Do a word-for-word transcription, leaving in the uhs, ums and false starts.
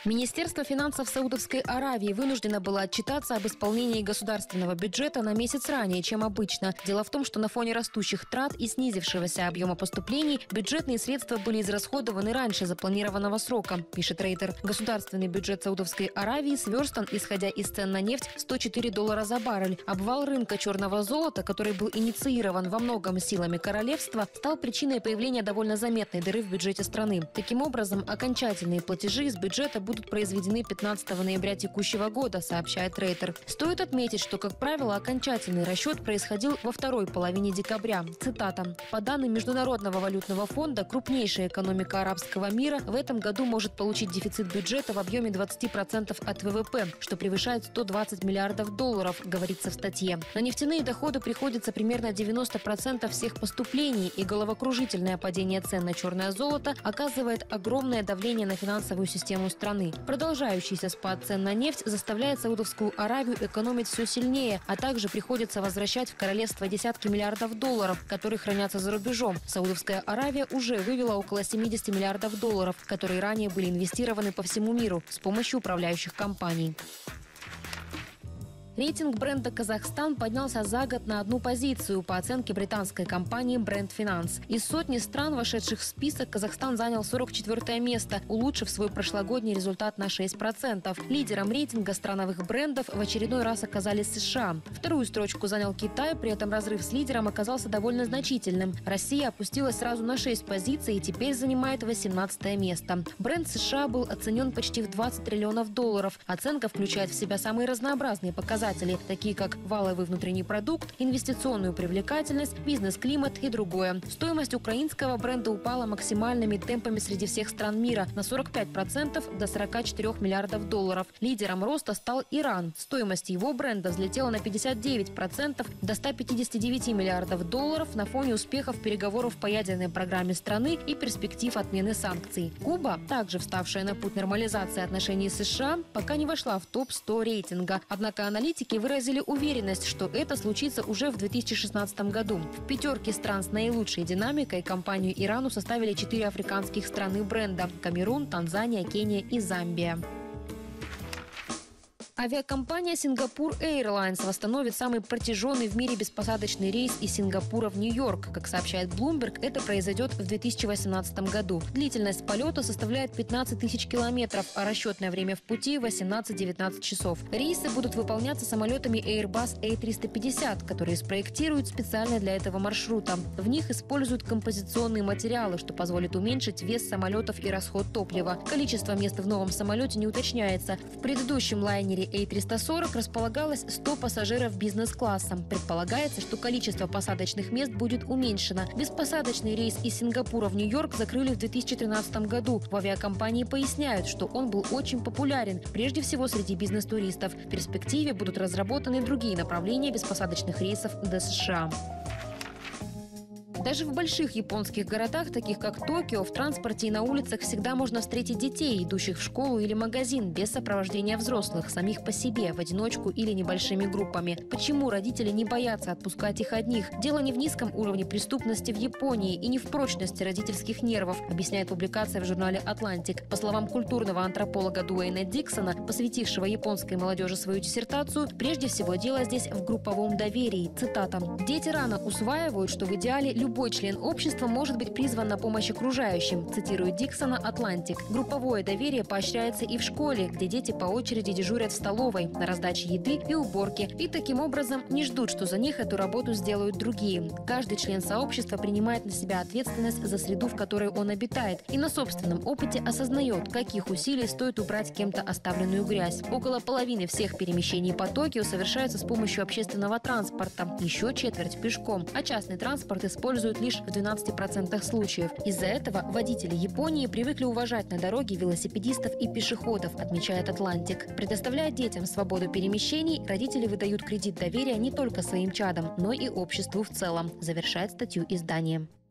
Министерство финансов Саудовской Аравии вынуждено было отчитаться об исполнении государственного бюджета на месяц ранее, чем обычно. Дело в том, что на фоне растущих трат и снизившегося объема поступлений бюджетные средства были израсходованы раньше запланированного срока, пишет Рейтер. Государственный бюджет Саудовской Аравии сверстан, исходя из цен на нефть, сто четыре доллара за баррель. Обвал рынка черного золота, который был инициирован во многом силами королевства, стал причиной появления довольно заметной дыры в бюджете страны. Таким образом, окончательные платежи из бюджета будут будут произведены пятнадцатого ноября текущего года, сообщает Рейтер. Стоит отметить, что, как правило, окончательный расчет происходил во второй половине декабря. Цитата. «По данным Международного валютного фонда, крупнейшая экономика арабского мира в этом году может получить дефицит бюджета в объеме двадцати процентов от вэ вэ пэ, что превышает сто двадцать миллиардов долларов», говорится в статье. На нефтяные доходы приходится примерно девяносто процентов всех поступлений, и головокружительное падение цен на черное золото оказывает огромное давление на финансовую систему страны. Продолжающийся спад цен на нефть заставляет Саудовскую Аравию экономить все сильнее, а также приходится возвращать в королевство десятки миллиардов долларов, которые хранятся за рубежом. Саудовская Аравия уже вывела около семидесяти миллиардов долларов, которые ранее были инвестированы по всему миру с помощью управляющих компаний. Рейтинг бренда «Казахстан» поднялся за год на одну позицию по оценке британской компании Brand Finance. Из сотни стран, вошедших в список, Казахстан занял сорок четвёртое место, улучшив свой прошлогодний результат на шесть процентов. Лидером рейтинга страновых брендов в очередной раз оказались США. Вторую строчку занял Китай, при этом разрыв с лидером оказался довольно значительным. Россия опустилась сразу на шесть позиций и теперь занимает восемнадцатое место. Бренд США был оценен почти в двадцать триллионов долларов. Оценка включает в себя самые разнообразные показатели, такие как валовый внутренний продукт, инвестиционную привлекательность, бизнес-климат и другое. Стоимость украинского бренда упала максимальными темпами среди всех стран мира на сорок пять процентов до сорока четырёх миллиардов долларов. Лидером роста стал Иран. Стоимость его бренда взлетела на пятьдесят девять процентов до ста пятидесяти девяти миллиардов долларов на фоне успехов переговоров по ядерной программе страны и перспектив отмены санкций. Куба, также вставшая на путь нормализации отношений с США, пока не вошла в топ сто рейтинга. Однако аналитики выразили уверенность, что это случится уже в две тысячи шестнадцатом году. В пятерке стран с наилучшей динамикой компанию Ирану составили четыре африканских страны бренда – Камерун, Танзания, Кения и Замбия. Авиакомпания Singapore Airlines восстановит самый протяженный в мире беспосадочный рейс из Сингапура в Нью-Йорк. Как сообщает Bloomberg, это произойдет в две тысячи восемнадцатом году. Длительность полета составляет пятнадцать тысяч километров, а расчетное время в пути – восемнадцать-девятнадцать часов. Рейсы будут выполняться самолетами Airbus эй триста пятьдесят, которые спроектируют специально для этого маршрута. В них используют композиционные материалы, что позволит уменьшить вес самолетов и расход топлива. Количество мест в новом самолете не уточняется. В предыдущем лайнере эй триста сорок располагалось сто пассажиров бизнес-класса. Предполагается, что количество посадочных мест будет уменьшено. Беспосадочный рейс из Сингапура в Нью-Йорк закрыли в две тысячи тринадцатом году. В авиакомпании поясняют, что он был очень популярен, прежде всего среди бизнес-туристов. В перспективе будут разработаны другие направления беспосадочных рейсов до США. Даже в больших японских городах, таких как Токио, в транспорте и на улицах всегда можно встретить детей, идущих в школу или магазин, без сопровождения взрослых, самих по себе, в одиночку или небольшими группами. Почему родители не боятся отпускать их одних? Дело не в низком уровне преступности в Японии и не в прочности родительских нервов, объясняет публикация в журнале «Атлантик». По словам культурного антрополога Дуэйна Диксона, посвятившего японской молодежи свою диссертацию, прежде всего дело здесь в групповом доверии. Цитата. «Дети рано усваивают, что в идеале любой Любой член общества может быть призван на помощь окружающим», цитирует Диксона «Атлантик». Групповое доверие поощряется и в школе, где дети по очереди дежурят в столовой, на раздаче еды и уборке, и таким образом не ждут, что за них эту работу сделают другие. Каждый член сообщества принимает на себя ответственность за среду, в которой он обитает, и на собственном опыте осознает, каких усилий стоит убрать кем-то оставленную грязь. Около половины всех перемещений по Токио совершаются с помощью общественного транспорта, еще четверть пешком, а частный транспорт используют лишь в двенадцати процентах случаев. Из-за этого водители Японии привыкли уважать на дороге велосипедистов и пешеходов, отмечает «Атлантик». Предоставляя детям свободу перемещений, родители выдают кредит доверия не только своим чадам, но и обществу в целом, завершает статью издание.